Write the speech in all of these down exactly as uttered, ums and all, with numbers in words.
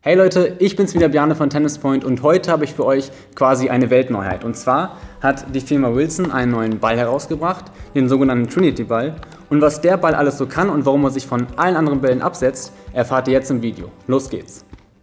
Hey Leute, ich bin's wieder, Bjarne von Tennis Point, und heute habe ich für euch quasi eine Weltneuheit. Und zwar hat die Firma Wilson einen neuen Ball herausgebracht, den sogenannten Trinity Ball. Und was der Ball alles so kann und warum er sich von allen anderen Bällen absetzt, erfahrt ihr jetzt im Video. Los geht's!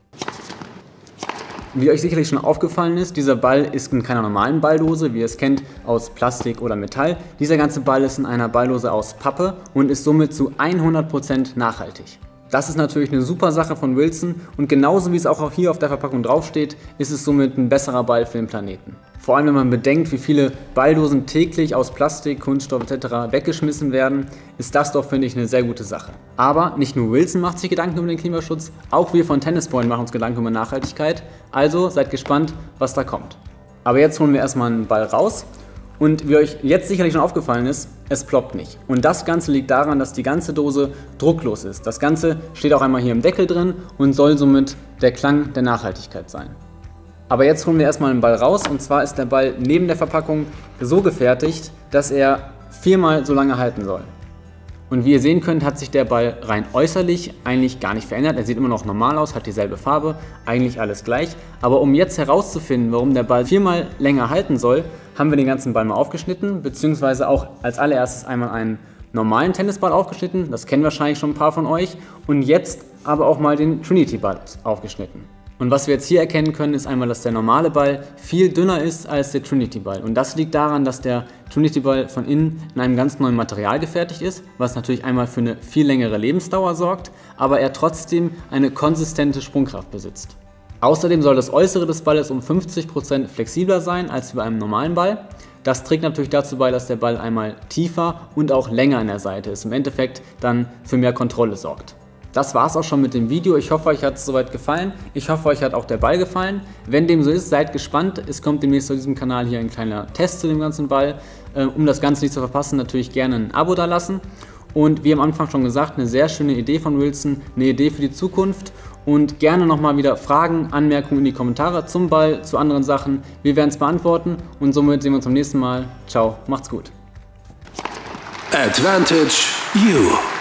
Wie euch sicherlich schon aufgefallen ist, dieser Ball ist in keiner normalen Balldose, wie ihr es kennt, aus Plastik oder Metall. Dieser ganze Ball ist in einer Balldose aus Pappe und ist somit zu hundert Prozent nachhaltig. Das ist natürlich eine super Sache von Wilson, und genauso wie es auch hier auf der Verpackung draufsteht, ist es somit ein besserer Ball für den Planeten. Vor allem wenn man bedenkt, wie viele Balldosen täglich aus Plastik, Kunststoff et cetera weggeschmissen werden, ist das doch, finde ich, eine sehr gute Sache. Aber nicht nur Wilson macht sich Gedanken über den Klimaschutz, auch wir von Tennis Point machen uns Gedanken über Nachhaltigkeit. Also seid gespannt, was da kommt. Aber jetzt holen wir erstmal einen Ball raus. Und wie euch jetzt sicherlich schon aufgefallen ist, es ploppt nicht. Und das Ganze liegt daran, dass die ganze Dose drucklos ist. Das Ganze steht auch einmal hier im Deckel drin und soll somit der Klang der Nachhaltigkeit sein. Aber jetzt holen wir erstmal einen Ball raus, und zwar ist der Ball neben der Verpackung so gefertigt, dass er viermal so lange halten soll. Und wie ihr sehen könnt, hat sich der Ball rein äußerlich eigentlich gar nicht verändert. Er sieht immer noch normal aus, hat dieselbe Farbe, eigentlich alles gleich. Aber um jetzt herauszufinden, warum der Ball viermal länger halten soll, haben wir den ganzen Ball mal aufgeschnitten, beziehungsweise auch als allererstes einmal einen normalen Tennisball aufgeschnitten. Das kennen wahrscheinlich schon ein paar von euch. Und jetzt aber auch mal den Trinity Ball aufgeschnitten. Und was wir jetzt hier erkennen können, ist einmal, dass der normale Ball viel dünner ist als der Trinity Ball. Und das liegt daran, dass der Trinity Ball von innen in einem ganz neuen Material gefertigt ist, was natürlich einmal für eine viel längere Lebensdauer sorgt, aber er trotzdem eine konsistente Sprungkraft besitzt. Außerdem soll das Äußere des Balles um fünfzig Prozent flexibler sein als bei einem normalen Ball. Das trägt natürlich dazu bei, dass der Ball einmal tiefer und auch länger an der Seite ist, im Endeffekt dann für mehr Kontrolle sorgt. Das war's auch schon mit dem Video. Ich hoffe, euch hat es soweit gefallen. Ich hoffe, euch hat auch der Ball gefallen. Wenn dem so ist, seid gespannt. Es kommt demnächst auf diesem Kanal hier ein kleiner Test zu dem ganzen Ball. Um das Ganze nicht zu verpassen, natürlich gerne ein Abo da lassen. Und wie am Anfang schon gesagt, eine sehr schöne Idee von Wilson, eine Idee für die Zukunft. Und gerne nochmal wieder Fragen, Anmerkungen in die Kommentare zum Ball, zu anderen Sachen. Wir werden es beantworten, und somit sehen wir uns beim nächsten Mal. Ciao, macht's gut. Advantage You.